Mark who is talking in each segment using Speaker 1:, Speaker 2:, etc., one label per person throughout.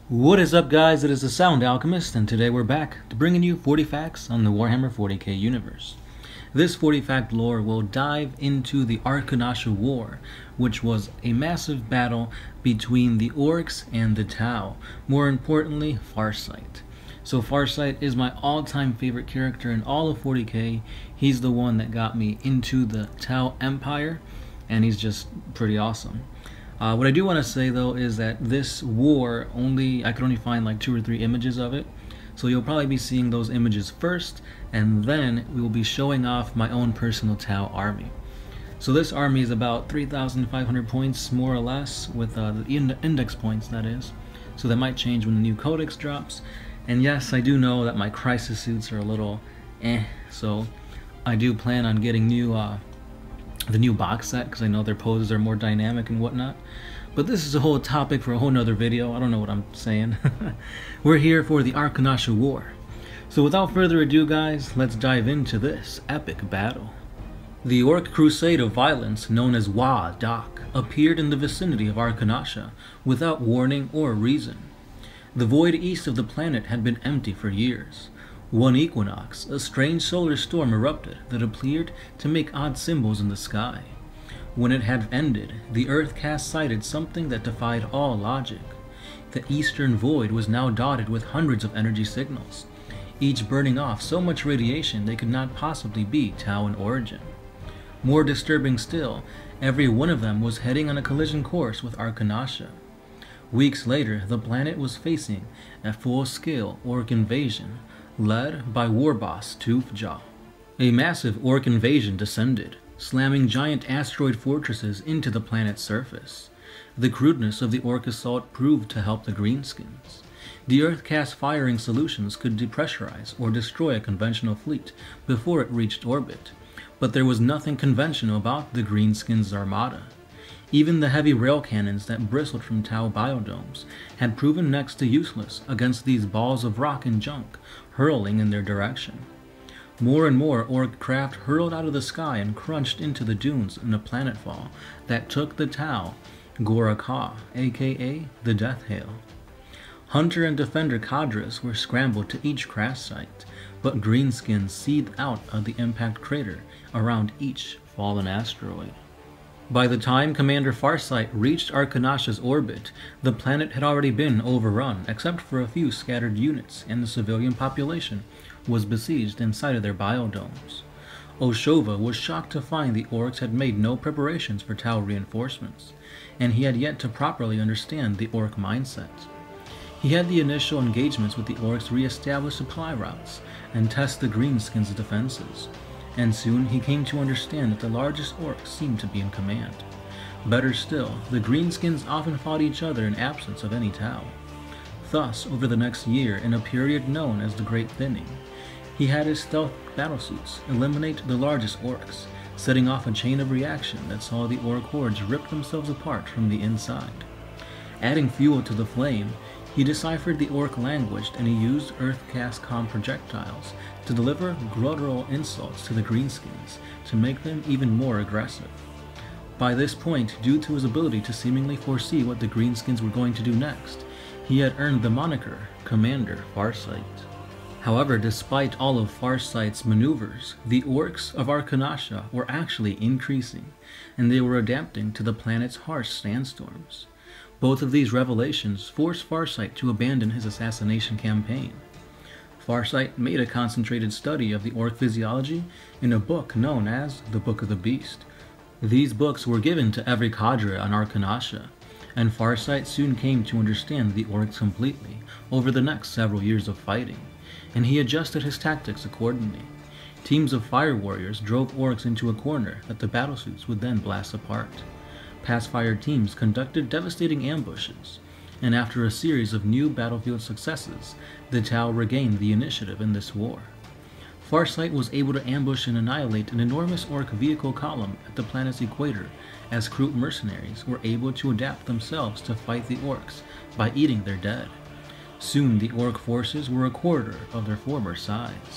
Speaker 1: What is up, guys? It is the Sound Alchemist, and today we're back to bringing you 40 facts on the Warhammer 40k universe. This 40 fact lore will dive into the Arkanasha War, which was a massive battle between the Orcs and the Tau, more importantly, Farsight. So Farsight is my all-time favorite character in all of 40k. He's the one that got me into the Tau Empire, and he's just pretty awesome. What I do want to say though is that this war I could only find like 2 or 3 images of it, so you'll probably be seeing those images first, and then we will be showing off my own personal Tau army. So this army is about 3,500 points more or less, with the index points, that is, so that might change when the new codex drops. And yes, I do know that my crisis suits are a little so I do plan on getting the new box set, because I know their poses are more dynamic and whatnot. But this is a whole topic for a whole nother video. I don't know what I'm saying. We're here for the Arkanasha War. So without further ado, guys, let's dive into this epic battle. The Orc crusade of violence, known as Wa Dak, appeared in the vicinity of Arkanasha without warning or reason. The void east of the planet had been empty for years. One equinox, a strange solar storm erupted that appeared to make odd symbols in the sky. When it had ended, the Earthcast sighted something that defied all logic. The eastern void was now dotted with hundreds of energy signals, each burning off so much radiation they could not possibly be Tau in origin. More disturbing still, every one of them was heading on a collision course with Arkanasha. Weeks later, the planet was facing a full-scale Orc invasion, led by war boss Toofjaw. A massive Orc invasion descended, slamming giant asteroid fortresses into the planet's surface. The crudeness of the Orc assault proved to help the Greenskins. The Earthcast firing solutions could depressurize or destroy a conventional fleet before it reached orbit, but there was nothing conventional about the Greenskins' armada. Even the heavy rail cannons that bristled from Tau biodomes had proven next to useless against these balls of rock and junk hurling in their direction. More and more Orc craft hurled out of the sky and crunched into the dunes in a planetfall that took the Tau Gora-Ka, aka the Death Hail. Hunter and Defender cadres were scrambled to each crash site, but Greenskins seethed out of the impact crater around each fallen asteroid. By the time Commander Farsight reached Arkanasha's orbit, the planet had already been overrun, except for a few scattered units, and the civilian population was besieged inside of their biodomes. Oshova was shocked to find the Orcs had made no preparations for Tau reinforcements, and he had yet to properly understand the Orc mindset. He had the initial engagements with the Orcs re-establish supply routes and test the Greenskins' defenses, and soon he came to understand that the largest Orcs seemed to be in command. Better still, the Greenskins often fought each other in absence of any Tau. Thus, over the next year, in a period known as the Great Thinning, he had his stealth battlesuits eliminate the largest Orcs, setting off a chain of reaction that saw the Orc hordes rip themselves apart from the inside. Adding fuel to the flame, he deciphered the Orc language, and he used Earthcast comm projectiles to deliver guttural insults to the Greenskins to make them even more aggressive. By this point, due to his ability to seemingly foresee what the Greenskins were going to do next, he had earned the moniker Commander Farsight. However, despite all of Farsight's maneuvers, the Orcs of Arkanasha were actually increasing, and they were adapting to the planet's harsh sandstorms. Both of these revelations forced Farsight to abandon his assassination campaign. Farsight made a concentrated study of the Orc physiology in a book known as the Book of the Beast. These books were given to every cadre on Arkanasha, and Farsight soon came to understand the Orcs completely over the next several years of fighting, and he adjusted his tactics accordingly. Teams of fire warriors drove Orcs into a corner that the battlesuits would then blast apart. Pass-fire teams conducted devastating ambushes, and after a series of new battlefield successes, the Tau regained the initiative in this war. Farsight was able to ambush and annihilate an enormous Orc vehicle column at the planet's equator, as Kroot mercenaries were able to adapt themselves to fight the Orcs by eating their dead. Soon the Orc forces were a quarter of their former size.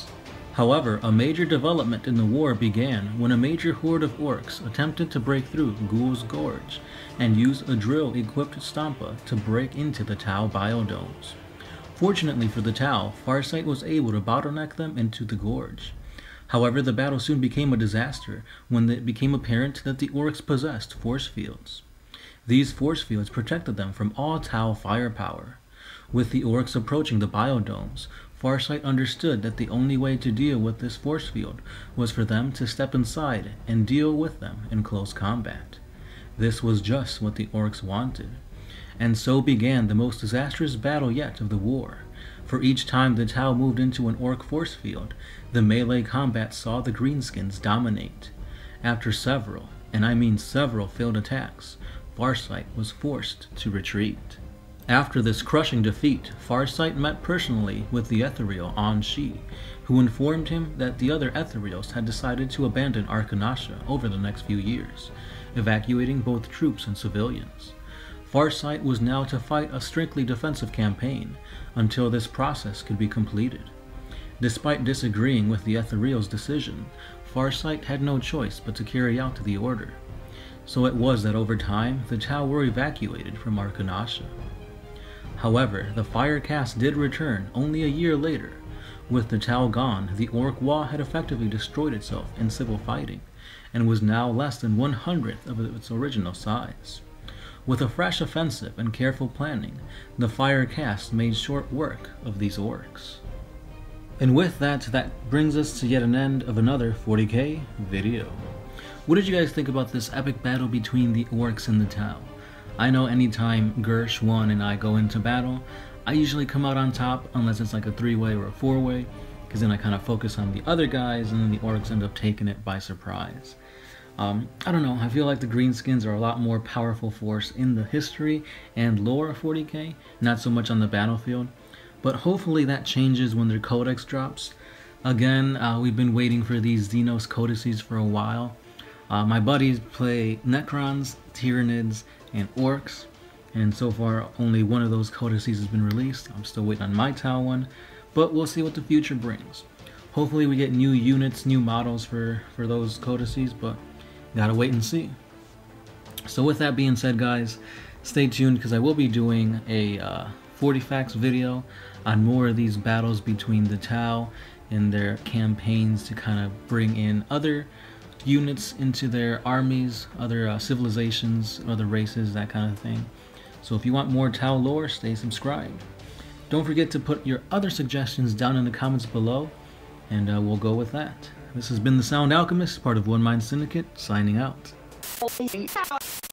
Speaker 1: However, a major development in the war began when a major horde of orcs attempted to break through Ghoul's Gorge and use a drill-equipped Stompa to break into the Tau biodomes. Fortunately for the Tau, Farsight was able to bottleneck them into the gorge. However, the battle soon became a disaster when it became apparent that the orcs possessed force fields. These force fields protected them from all Tau firepower. With the orcs approaching the biodomes, Farsight understood that the only way to deal with this force field was for them to step inside and deal with them in close combat. This was just what the orcs wanted. And so began the most disastrous battle yet of the war. For each time the Tau moved into an orc force field, the melee combat saw the greenskins dominate. After several, and I mean several failed attacks, Farsight was forced to retreat. After this crushing defeat, Farsight met personally with the Ethereal An Shi, who informed him that the other Ethereals had decided to abandon Arkanasha over the next few years, evacuating both troops and civilians. Farsight was now to fight a strictly defensive campaign until this process could be completed. Despite disagreeing with the Ethereal's decision, Farsight had no choice but to carry out the order. So it was that over time, the Tau were evacuated from Arkanasha. However, the Fire Caste did return only a year later. With the Tau gone, the Orc Wa had effectively destroyed itself in civil fighting, and was now less than 1/100th of its original size. With a fresh offensive and careful planning, the Fire Caste made short work of these orcs. And with that brings us to yet an end of another 40k video. What did you guys think about this epic battle between the orcs and the Tau? I know anytime Gersh, One, and I go into battle, I usually come out on top unless it's like a 3-way or a 4-way, because then I kind of focus on the other guys and then the orcs end up taking it by surprise. I don't know, I feel like the greenskins are a lot more powerful force in the history and lore of 40k, not so much on the battlefield, but hopefully that changes when their codex drops. Again, we've been waiting for these Xenos codices for a while. My buddies play Necrons, Tyranids, and Orcs, and so far only one of those codices has been released. I'm still waiting on my Tau one, but we'll see what the future brings. Hopefully we get new units, new models for those codices, but gotta wait and see. So with that being said, guys, stay tuned because I will be doing a 40 facts video on more of these battles between the Tau and their campaigns to kind of bring in other units into their armies, other civilizations, other races, that kind of thing. So if you want more Tau lore, stay subscribed. Don't forget to put your other suggestions down in the comments below, and we'll go with that. This has been the Sound Alchemist, part of One Mind Syndicate, signing out.